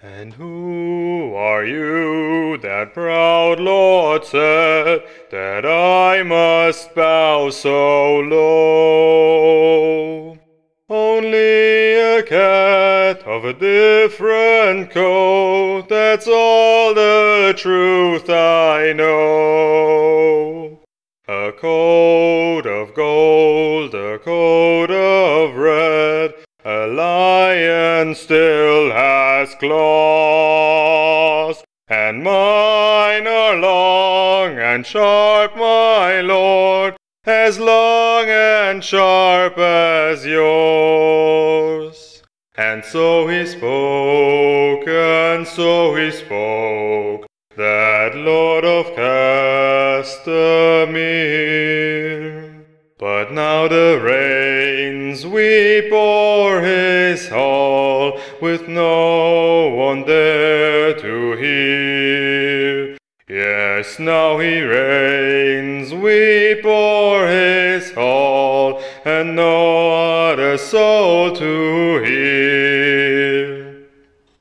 And who are you, that proud Lord said, that I must bow so low? Only a cat of a different coat, that's all the truth I know. A coat of gold, a coat of red, a lion still has claws, and mine are long and sharp, my lord, as long and sharp as yours. And so he spoke, that Lord of Castamere. But now the rains weep o'er his hall, with no one there to hear. Yes, now he reigns, weep o'er his hall, and no other soul to hear.